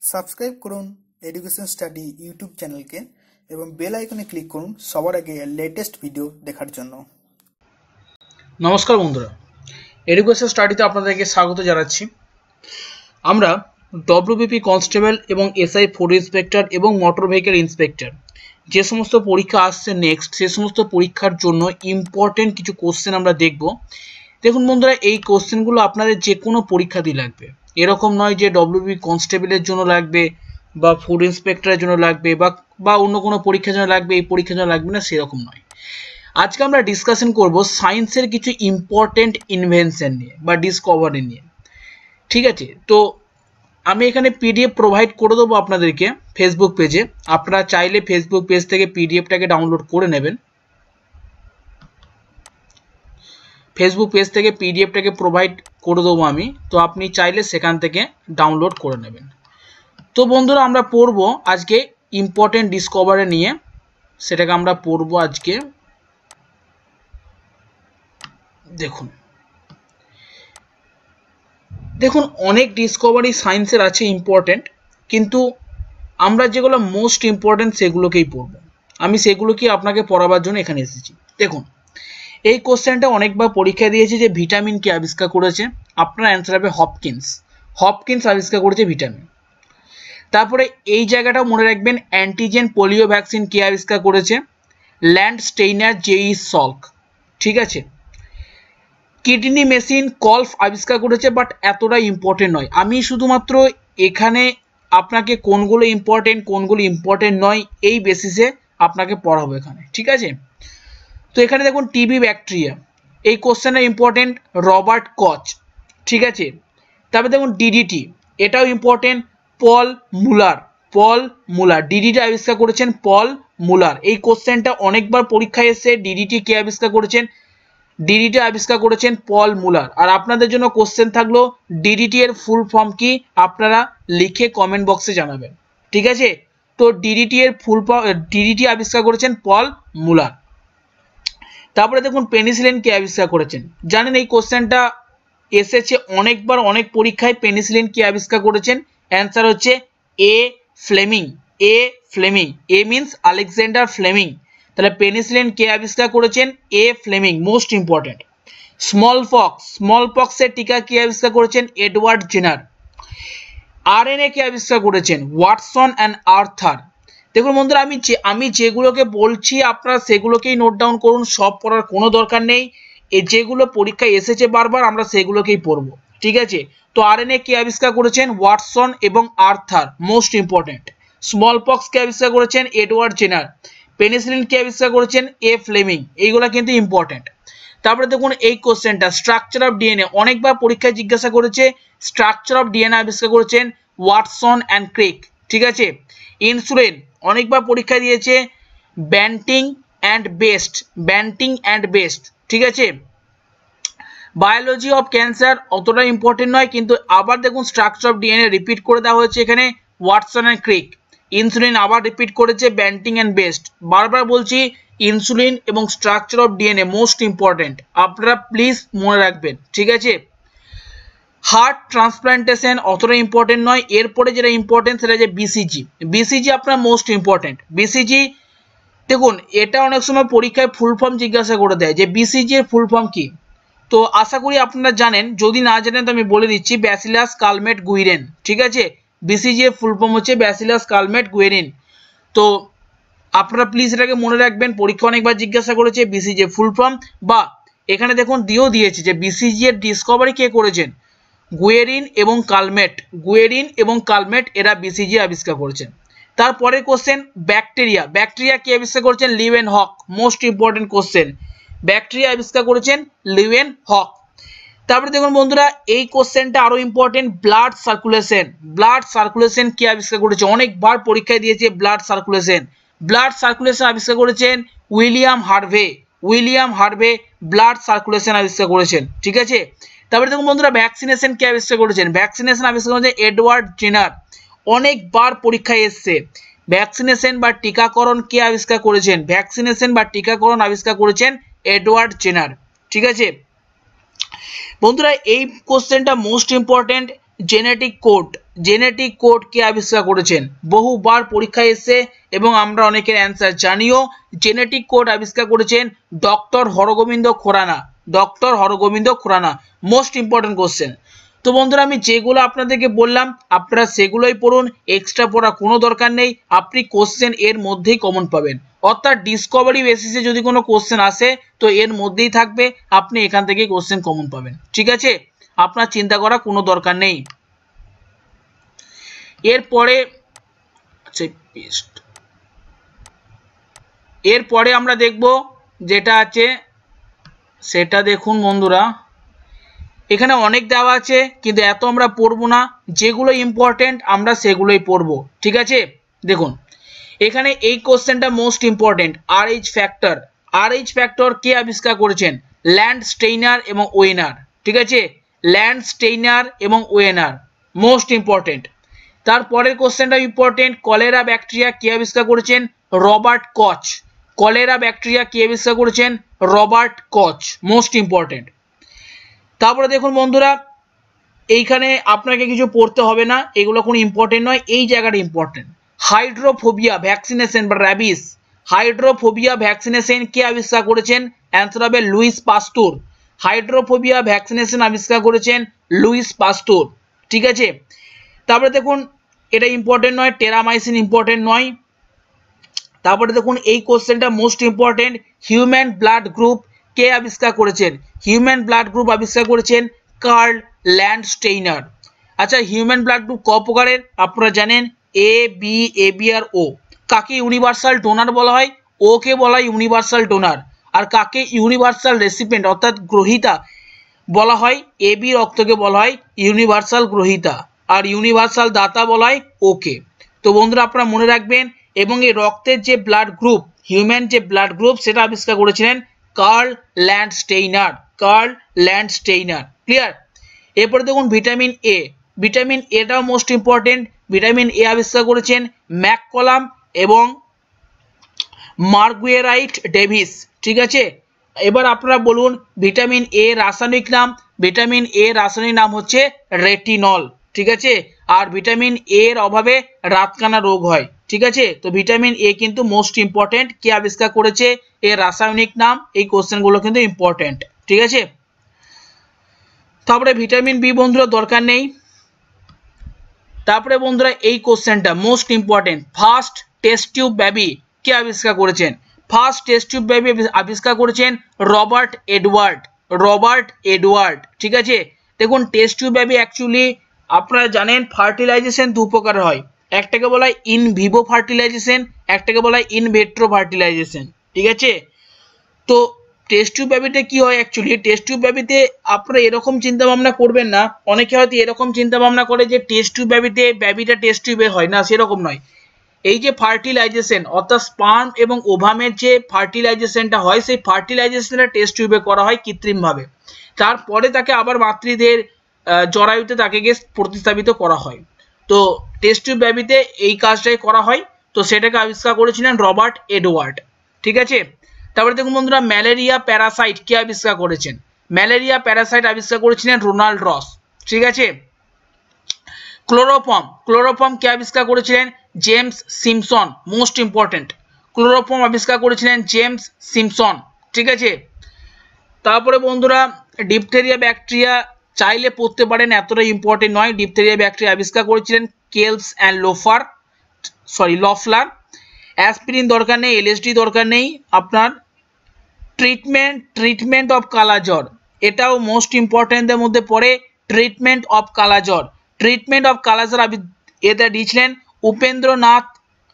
Subscribe করুন education study YouTube চ্যানেলকে এবং বেল আইকনে ক্লিক করুন সবার আগে লেটেস্ট ভিডিও দেখার জন্য। নমস্কার বন্ধুরা, এডুকেশন স্টাডিতে আপনাদেরকে স্বাগত জানাচ্ছি। আমরা ডব্লিউবিপি কনস্টেবল এবং এসআই ফুড ইন্সপেক্টর এবং মোটর ভেহিকেল ইন্সপেক্টর যে সমস্ত পরীক্ষা আসছে নেক্সট, সে সমস্ত পরীক্ষার জন্য ইম্পর্টেন্ট কিছু কোশ্চেন আমরা দেখব। দেখুন বন্ধুরা, এই কোশ্চেনগুলো আপনাদের যে কোনো পরীক্ষা দিয়ে লাগবে, এরকম নয় যে ডব্লিউবিপি কনস্টেবলের জন্য লাগবে বা ফুড ইন্সপেক্টরের জন্য লাগবে বা অন্য কোনো পরীক্ষার জন্য লাগবে, এই পরীক্ষার জন্য লাগবে না, সেরকম নয়। আজকে আমরা ডিসকাশন করব সায়েন্সের কিছু ইম্পর্টেন্ট ইনভেনশন নিয়ে বা ডিসকভারি নিয়ে, ঠিক আছে? তো আমি এখানে পিডিএফ প্রোভাইড করে দেবো আপনাদেরকে ফেসবুক পেজে। আপনারা চাইলে ফেসবুক পেজ থেকে পিডিএফটাকে ডাউনলোড করে নেবেন। ফেসবুক পেজ থেকে পিডিএফটাকে প্রোভাইড করে দেবো আমি, তো আপনি চাইলে সেখান থেকে ডাউনলোড করে নেবেন। তো বন্ধুরা, আমরা পড়ব আজকে ইম্পর্টেন্ট ডিসকভারি নিয়ে, সেটাকে আমরা পড়ব আজকে। দেখুন অনেক ডিসকভারি সায়েন্সের আছে ইম্পর্টেন্ট, কিন্তু আমরা যেগুলো মোস্ট ইম্পর্টেন্ট সেগুলোকেই পড়ব। আমি সেগুলোকে আপনাকে পড়াবার জন্য এখানে এসেছি। দেখুন, এই কোশ্চেনটা অনেকবার পরীক্ষা দিয়েছে যে ভিটামিন কে আবিষ্কার করেছে। আপনার অ্যান্সার হবে হপকিন্স আবিষ্কার করেছে ভিটামিন। তারপরে এই জায়গাটাও মনে রাখবেন, অ্যান্টিজেন পোলিও ভ্যাকসিন কে আবিষ্কার করেছে? ল্যান্ড স্টেইনার জেই সল্ক, ঠিক আছে। কিডনি মেশিন কলফ আবিষ্কার করেছে, বাট এতটা ইম্পর্টেন্ট নয়। আমি শুধুমাত্র এখানে আপনাকে কোনগুলো ইম্পর্টেন্ট নয় এই বেসিসে আপনাকে পড়াবো এখানে, ঠিক আছে। তো এখানে দেখুন টিবি ব্যাকটেরিয়া, এই কোশ্চেনটা ইম্পর্টেন্ট, রবার্ট কচ, ঠিক আছে। তারপরে দেখুন ডিডিটি, এটাও ইম্পর্টেন্ট, পল মুলার ডিডিটি আবিষ্কার করেছেন পল মুলার। এই কোশ্চেনটা অনেকবার পরীক্ষায় এসেছে, ডিডিটি কে আবিষ্কার করেছেন? ডিডিটি আবিষ্কার করেছেন পল মুলার। আর আপনাদের জন্য কোশ্চেন থাকলো ডিডিটি এর ফুল ফর্ম কি, আপনারা লিখে কমেন্ট বক্সে জানাবেন, ঠিক আছে। তো ডিডিটি এর ফুল ফর্ম, ডিডিটি আবিষ্কার করেছেন পল মুলার। তারপরে দেখুন পেনিসিলিন কে আবিষ্কার করেছেন? জানেন এই কোশ্চেনটা এসেছে অনেকবার অনেক পরীক্ষায়। পেনিসিলিন কে আবিষ্কার করেছেন? অ্যান্সার হচ্ছে A Fleming. A means Alexander Fleming. তাহলে পেনিসিলিন কে আবিষ্কার করেছেন? A Fleming, most important. স্মলপক্সের টিকা কে আবিষ্কার করেছেন? এডওয়ার্ড জেনার। আরএনএ কে আবিষ্কার করেছেন? Watson and Arthur. দেখুন বন্ধুরা, আমি যেগুলোকে বলছি আপনারা সেগুলোকেই নোট ডাউন করুন, সব পড়ার কোনো দরকার নেই। যেগুলো পরীক্ষায় এসেছে বারবার আমরা সেগুলোকেই পড়বো, ঠিক আছে। তো আরএনএ কে আবিষ্কার করেছেন? ওয়াটসন এবং আর্থার, মোস্ট ইম্পর্টেন্ট। স্মলপক্স কে আবিষ্কার করেছেন? Edward Jenner. পেনিসিলিন কে আবিষ্কার করেছেন? A Fleming. এইগুলো কিন্তু ইম্পর্টেন্ট। তারপরে দেখুন এই কোশ্চেনটা স্ট্রাকচার অফ ডিএনএ, অনেকবার পরীক্ষায় জিজ্ঞাসা করেছে। স্ট্রাকচার অফ ডিএনএ আবিষ্কার করেছেন ওয়াটসন অ্যান্ড ক্রিক, ঠিক আছে। ইনসুলিন অনেকবার পরীক্ষা দিয়েছে, ব্যান্টিং অ্যান্ড বেস্ট, ঠিক আছে। বায়োলজি অফ ক্যান্সার অতটা ইম্পর্টেন্ট নয়, কিন্তু আবার দেখুন স্ট্রাকচার অফ ডিএনএ রিপিট করে দেওয়া হয়েছে এখানে, ওয়াটসন অ্যান্ড ক্রিক। ইনসুলিন আবার রিপিট করেছে, ব্যান্টিং অ্যান্ড বেস্ট। বারবার বলছি ইনসুলিন এবং structure of DNA most important, আপনারা প্লিজ মনে রাখবেন, ঠিক আছে। হার্ট ট্রান্সপ্লান্টেশন অতটা ইম্পর্টেন্ট নয়। এরপরে যেটা ইম্পর্টেন্ট সেটা যে বিসিজি আপনার মোস্ট ইম্পর্টেন্ট। বিসিজি দেখুন, এটা অনেক সময় পরীক্ষায় ফুল ফর্ম জিজ্ঞাসা করে দেয় যে বিসিজি এর ফুল ফর্ম কি। তো আশা করি আপনারা জানেন, যদি না জানেন তো আমি বলে দিচ্ছি, ব্যাসিলাস কালমেট গুইরেন, ঠিক আছে। বিসিজি এর ফুল ফর্ম হচ্ছে ব্যাসিলাস কালমেট গুইরেন। তো আপনারা প্লিজ এটাকে মনে রাখবেন, পরীক্ষা অনেকবার জিজ্ঞাসা করেছে বিসিজি এর ফুল ফর্ম। বা এখানে দেখুন দিয়েছে যে বিসিজি এর ডিসকভারি কে করেছেন? গুয়েরিন এবং কালমেট এরা বিসিজি আবিষ্কার করেছেন। তারপরে কোশ্চেন ব্যাকটেরিয়া কে আবিষ্কার করেছেন? Leeuwenhoek, most important question. Bacteria আবিষ্কার করেছেন লিওয়েন হক। তারপরে দেখুন বন্ধুরা, এই কোশ্চেনটা আরো ইম্পর্টেন্ট, ব্লাড সার্কুলেশন কে আবিষ্কার করেছে? অনেকবার পরীক্ষায় দিয়েছে ব্লাড সার্কুলেশন আবিষ্কার করেছেন উইলিয়াম হার্ভে ব্লাড সার্কুলেশন আবিষ্কার করেছেন, ঠিক আছে। তারপরে দেখুন বন্ধুরা, ভ্যাকসিনেশন কে আবিষ্কার করেছেন? ভ্যাকসিনেশন আবিষ্কার করেছেন এডওয়ার্ড জেনার। অনেকবার পরীক্ষায় এসছে, ভ্যাকসিনেশন বা টিকাকরণ কে আবিষ্কার করেছেন? আবিষ্কার করেছেন এডওয়ার্ড জেনার, ঠিক আছে। বন্ধুরা এই কোশ্চেনটা most important, genetic code genetic code কে আবিষ্কার করেছেন? বহুবার পরীক্ষায় এসেছে এবং আমরা অনেকের অ্যান্সার জানিও। জেনেটিক কোড আবিষ্কার করেছেন doctor Hargobind Khorana. Doctor Hargobind Khorana, most important question. তো বন্ধুরা আমি যেগুলো আপনাদেরকে বললাম আপনারা সেগুলোই পড়ুন, এক্সট্রা পড়া কোনো দরকার নেই। আপনি কোশ্চেন এর মধ্যেই কমন পাবেন, অর্থাৎ ডিসকভারি বেসিসে যদি কোনো কোশ্চেন আসে তো এর মধ্যেই থাকবে, আপনি এখান থেকে কোশ্চেন কমন পাবেন। ঠিক আছে, আপনার চিন্তা করা কোনো দরকার নেই। এরপরে আমরা দেখব যেটা আছে সেটা দেখুন বন্ধুরা, এখানে অনেক দেওয়া আছে কিন্তু এত আমরা পড়বো না, যেগুলো ইম্পর্টেন্ট আমরা সেগুলোই পড়বো। ঠিক আছে, দেখুন এখানে এই কোশ্চেনটা most important. RH factor, RH factor কে আবিষ্কার করেছেন? ল্যান্ডস্টেইনার এবং ওয়েনার। ঠিক আছে, ল্যান্ডস্টেইনার এবং ওয়েনার, মোস্ট ইম্পর্টেন্ট। তারপরের কোশ্চেনটা ইম্পর্টেন্ট, কলেরা ব্যাকটেরিয়া কে আবিষ্কার করেছেন? রবার্ট কচ। কলেরা ব্যাকটেরিয়া কে আবিষ্কার করেছেন? রবার্ট কচ, মোস্ট ইম্পর্টেন্ট। তারপরে দেখুন বন্ধুরা, এইখানে আপনাকে কিছু পড়তে হবে না, এগুলো কোনো ইম্পর্টেন্ট নয়, এই জায়গাটা ইম্পর্টেন্ট। হাইড্রোফোবিয়া ভ্যাকসিনেশন বা র্যাবিস, হাইড্রোফোবিয়া ভ্যাকসিনেশন কে আবিষ্কার করেছেন? অ্যান্সার হবে লুইস পাস্তুর। হাইড্রোফোবিয়া ভ্যাকসিনেশন আবিষ্কার করেছেন লুইস পাস্তুর। ঠিক আছে, তারপরে দেখুন এটা ইম্পর্টেন্ট নয়, টেরামাইসিন ইম্পর্টেন্ট নয়। তারপরে দেখুন এই কোশ্চেনটা most important, human blood group কে আবিষ্কার করেছেন? হিউম্যান ব্লাড গ্রুপ আবিষ্কার করেছেন কার্ল ল্যান্ডস্টেইনার। আচ্ছা, হিউম্যান ব্লাড গ্রুপ ক প্রকারের আপনারা জানেন? এ বি, এবি আর ও। কাকে ইউনিভার্সাল ডোনার বলা হয়? ও কে বলা হয় ইউনিভার্সাল ডোনার। আর কাকে ইউনিভার্সাল রেসিপিয়েন্ট অর্থাৎ গ্রহীতা বলা হয়? এবি রক্তকে বলা হয় ইউনিভার্সাল গ্রহীতা, আর ইউনিভার্সাল দাতা বলা হয় ওকে। তো বন্ধুরা আপনারা মনে রাখবেন, এবং এই রক্তের যে ব্লাড গ্রুপ, হিউম্যান যে ব্লাড গ্রুপ, সেটা আবিষ্কার করেছিলেন Karl Landsteiner. Karl Landsteiner, clear? এরপরে দেখুন ভিটামিন এ, ভিটামিন এটাও মোস্ট ইম্পর্টেন্ট। ভিটামিন এ আবিষ্কার করেছেন ম্যাককলাম এবং মার্গুয়েরাইট ডেভিস। ঠিক আছে, এবার আপনারা বলুন ভিটামিন এ রাসায়নিক নাম। ভিটামিন এ রাসায়নিক নাম হচ্ছে রেটিনল। ঠিক আছে, আর ভিটামিন এ এর অভাবে রাতকানা রোগ হয়। ঠিক আছে, তো ভিটামিন এ কিন্তু মোস্ট ইম্পর্টেন্ট, কে আবিষ্কার করেছে, এর রাসায়নিক নাম, এই কোশ্চেনগুলো কিন্তু ইম্পর্টেন্ট। ঠিক আছে, তারপরে ভিটামিন বি বন্ধুরা দরকার নেই। তারপরে বন্ধুরা এই কোশ্চেনটা most important, first test tube baby কে আবিষ্কার করেছেন? ফার্স্ট টেস্ট টিউব বেবি আবিষ্কার করেছেন রবার্ট এডওয়ার্ড। Robert Edward. ঠিক আছে, দেখুন টেস্ট টিউব বেবি অ্যাকচুয়ালি আপনারা জানেন ফার্টিলাইজেশন দু প্রকার হয়, একটাকে বলা হয় ইন ভিভো ফার্টিলাইজেশন, একটাকে বলা হয় ইন ভিট্রো ফার্টিলাইজেশন। ঠিক আছে, তো টেস্ট টিউব বেবিতে কি হয়? অ্যাকচুয়ালি টেস্ট টিউব বেবিতে আপনারা এরকম চিন্তা ভাবনা করবেন না, অনেকে হয়তো এরকম চিন্তা ভাবনা করে যে টেস্ট টিউব বেবিতে বেবিটা টেস্ট টিউবে হয় না, সেরকম নয়। এই যে ফার্টিলাইজেশন অর্থাৎ স্পার্ম এবং ওভামের যে ফার্টিলাইজেশনটা হয়, সেই ফার্টিলাইজেশনটা টেস্ট টিউবে করা হয় কৃত্রিমভাবে, তারপরে তাকে আবার মাতৃদের জরায়ুতে তাকে গিয়ে প্রতিস্থাপিত করা হয়। তো টেস্ট টিউব বেবিতে এই কাজটাই করা হয়, তো সেটাকে আবিষ্কার করেছিলেন রবার্ট এডওয়ার্ড। ঠিক আছে, তারপরে দেখুন বন্ধুরা ম্যালেরিয়া প্যারাসাইট কে আবিষ্কার করেছেন? ম্যালেরিয়া প্যারাসাইট আবিষ্কার করেছিলেন রোনাল্ড রস। ঠিক আছে, ক্লোরোফর্ম, ক্লোরোফর্ম কে আবিষ্কার করেছিলেন? James Simpson, most important. Chloroform আবিষ্কার করেছিলেন জেমস সিমসন। ঠিক আছে, তারপরে বন্ধুরা ডিপথেরিয়া ব্যাকটেরিয়া চাইলে পড়তে পারেন, এতটা ইম্পর্টেন্ট নয়। ডিপথেরিয়া ব্যাকটেরিয়া আবিষ্কার করেছিলেন কেলস অ্যান্ড লফলার। অ্যাসপিরিন দরকার নেই, এলএসডি দরকার নেই। আপনার ট্রিটমেন্ট অফ কালাজ্বর, এটাও মোস্ট ইম্পর্টেন্টের মধ্যে পড়ে। ট্রিটমেন্ট অফ কালাজ্বর, ট্রিটমেন্ট অফ কালাজ্বর এটা দিয়েছিলেন উপেন্দ্রনাথ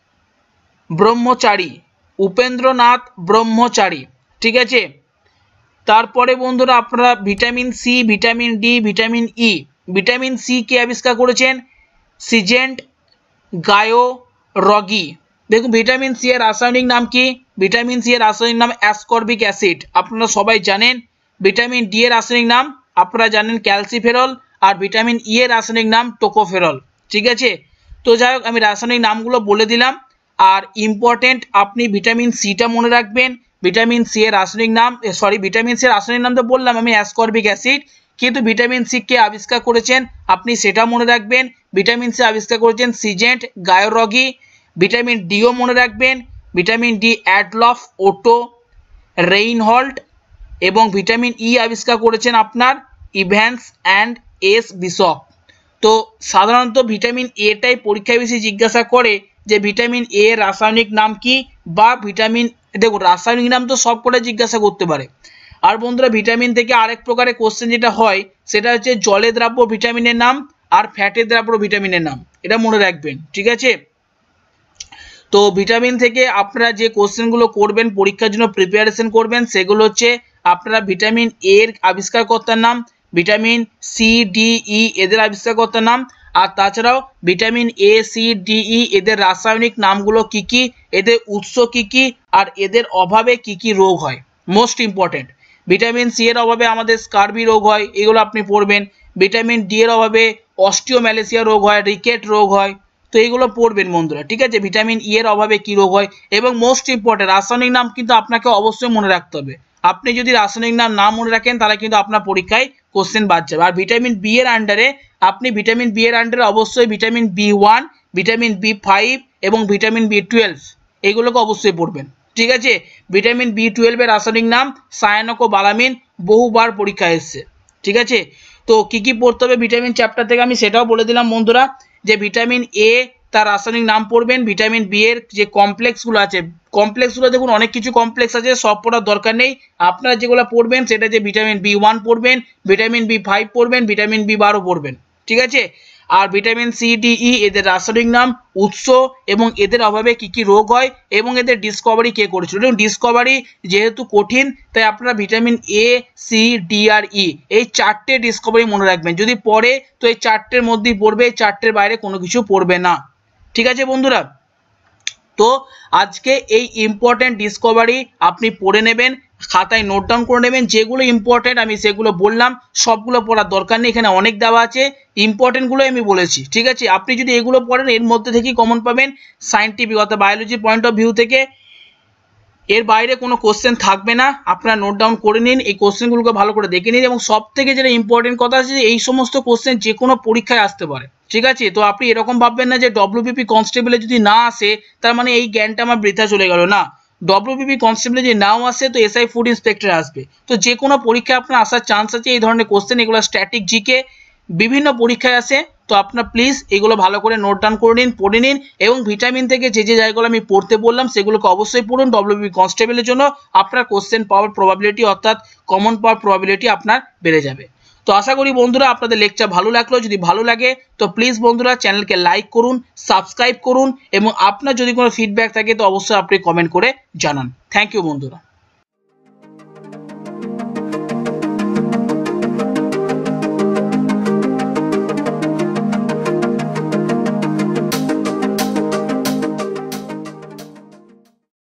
ব্রহ্মচারী। উপেন্দ্রনাথ ব্রহ্মচারী। ঠিক আছে, তারপরে বন্ধুরা আপনারা vitamin C, vitamin D, vitamin E. Vitamin C কে আবিষ্কার করেছেন? সিজেন্ট গায়ো রগি। দেখুন ভিটামিন সি এর রাসায়নিক নাম কি? ভিটামিন সি এর রাসায়নিক নাম অ্যাসকর্বিক অ্যাসিড, আপনারা সবাই জানেন। ভিটামিন ডি এর রাসায়নিক নাম আপনারা জানেন ক্যালসিফেরল, আর ভিটামিন ই এর রাসায়নিক নাম টোকোফেরল। ঠিক আছে, তো যাই হোক আমি রাসায়নিক নামগুলো বলে দিলাম। আর ইম্পর্টেন্ট আপনি ভিটামিন সিটা মনে রাখবেন। ভিটামিন সি এর রাসায়নিক নাম, ভিটামিন সি এর রাসায়নিক নাম তো বললাম আমি অ্যাসকর্বিক অ্যাসিড, কিন্তু ভিটামিন সি কে আবিষ্কার করেছেন আপনি সেটা মনে রাখবেন। ভিটামিন সি আবিষ্কার করেছেন সিজেন্ট গায়োরগি। ভিটামিন ডিও মনে রাখবেন, vitamin D Adolf Otto Reinhold. এবং ভিটামিন ই আবিষ্কার করেছেন আপনার ইভ্যান্স অ্যান্ড এস বিশপ। তো সাধারণত ভিটামিন এটাই পরীক্ষায় বেশি জিজ্ঞাসা করে যে ভিটামিন এ রাসায়নিক নাম কি, বা ভিটামিন, দেখুন রাসায়নিক নাম তো সব কটা জিজ্ঞাসা করতে পারে। আর বন্ধুরা ভিটামিন থেকে আরেক প্রকারের কোশ্চেন যেটা হয় সেটা হচ্ছে জলে দ্রাব্য ভিটামিনের নাম আর ফ্যাটে দ্রাব্য ভিটামিনের নাম, এটা মনে রাখবেন, ঠিক আছে। তো ভিটামিন থেকে আপনারা যে কোশ্চেনগুলো করবেন পরীক্ষার জন্য প্রিপারেশন করবেন সেগুলো হচ্ছে আপনারা ভিটামিন এর আবিষ্কারকর্তার নাম, ভিটামিন সি ডি ই এদের আবিষ্কারকর্তার নাম, আর তাছাড়াও vitamin A C D E এদের রাসায়নিক নামগুলো কি কি, এদের উৎস কি কি, আর এদের অভাবে কি কি রোগ হয়। মোস্ট ইম্পর্টেন্ট, ভিটামিন সি এর অভাবে আমাদের স্কারবি রোগ হয়, এগুলো আপনি পড়বেন। ভিটামিন ডি এর অভাবে অস্টিওম্যালেসিয়া রোগ হয়, রিকেট রোগ হয়, তো এইগুলো পড়বেন বন্ধুরা, ঠিক আছে। ভিটামিন ই এর অভাবে কি রোগ হয়, এবং মোস্ট ইম্পর্টেন্ট রাসায়নিক নাম কিন্তু আপনাকে অবশ্যই মনে রাখতে হবে। আপনি যদি রাসায়নিক নাম না মনে রাখেন তাহলে কিন্তু আপনার পরীক্ষায় কোশ্চেন বাদ যাবে। আর ভিটামিন বি এর আন্ডারে আপনি ভিটামিন বি এর আন্ডারে অবশ্যই ভিটামিন বি1, ভিটামিন বি5 এবং ভিটামিন বি12 এগুলোকে অবশ্যই পড়বেন, ঠিক আছে। ভিটামিন বি12 এর রাসায়নিক নাম সায়ানোকোবালামিন, বহুবার পরীক্ষায় এসেছে, ঠিক আছে। তো কি কি পড়তে হবে ভিটামিন চ্যাপ্টার থেকে আমি সেটাও বলে দিলাম বন্ধুরা, যে ভিটামিন এ তার রাসায়নিক নাম পড়বেন, ভিটামিন বি এর যে কমপ্লেক্সগুলো আছে, কমপ্লেক্সগুলো দেখুন অনেক কিছু কমপ্লেক্স আছে, সব পড়ার দরকার নেই। আপনারা যেগুলো পড়বেন সেটা যে ভিটামিন বি1 পড়বেন, ভিটামিন বি5 পড়বেন, ভিটামিন বি12 পড়বেন, ঠিক আছে। আর ভিটামিন সি ডি ই এদের রাসায়নিক নাম, উৎস এবং এদের অভাবে কি কি রোগ হয় এবং এদের ডিসকভারি কে করেছিল। এবং ডিসকভারি যেহেতু কঠিন তাই আপনারা ভিটামিন এ সি ডি আর ই এই চারটে ডিসকভারি মনে রাখবেন, যদি পড়ে তো এই চারটের মধ্যেই পড়বে, এই চারটের বাইরে কোনো কিছু পড়বে না, ঠিক আছে বন্ধুরা। তো আজকে এই ইম্পর্টেন্ট ডিসকভারি আপনি পড়ে নেবেন, খাতায় নোট ডাউন করে নেবেন, যেগুলো ইম্পর্টেন্ট আমি সেগুলো বললাম, সবগুলো পড়ার দরকার নেই, এখানে অনেক দেওয়া আছে, ইম্পর্টেন্টগুলো আমি বলেছি, ঠিক আছে। আপনি যদি এগুলো পড়েন এর মধ্যে থেকেই কমন পাবেন, সায়েন্টিফিক অর্থাৎ বায়োলজি পয়েন্ট অফ ভিউ থেকে এর বাইরে কোনো কোশ্চেন থাকবে না। আপনারা নোট ডাউন করে নিন, এই কোশ্চেনগুলোকে ভালো করে দেখে নিন, এবং সব থেকে যেটা ইম্পর্টেন্ট কথা আছে যে এই সমস্ত কোশ্চেন যে কোনো পরীক্ষায় আসতে পারে, ঠিক আছে। তো আপনি এরকম ভাববেন না যে ডব্লিউবিপি কনস্টেবলে যদি না আসে তার মানে এই জ্ঞানটা আমার বৃথা চলে গেল, না। ডব্লিউবিপি কনস্টেবলে যদি নাও আসে তো এসআই ফুড ইন্সপেক্টর আসবে, তো যে কোনো পরীক্ষায় আপনার আসার চান্স আছে। এই ধরনের কোশ্চেন এগুলো স্ট্যাটিক জিকে বিভিন্ন পরীক্ষায় আসে, তো আপনার প্লিজ এগুলো ভালো করে নোট ডাউন করে নিন, পড়ে নিন, এবং ভিটামিন থেকে যে যে জায়গাগুলো আমি পড়তে বললাম সেগুলোকে অবশ্যই পড়ুন। ডব্লিউবিপি কনস্টেবলের জন্য আপনার কোশ্চেন পাওয়ার প্রবাবিলিটি অর্থাৎ কমন পাওয়ার প্রবাবিলিটি আপনার বেড়ে যাবে। তো আশা করি বন্ধুরা আপনাদের লেকচার ভালো লাগলো, যদি ভালো লাগে তো প্লিজ বন্ধুরা চ্যানেলকে লাইক করুন, সাবস্ক্রাইব করুন, এবং আপনার যদি কোনো ফিডব্যাক থাকে তো অবশ্যই আপনি কমেন্ট করে জানান। থ্যাংক ইউ বন্ধুরা।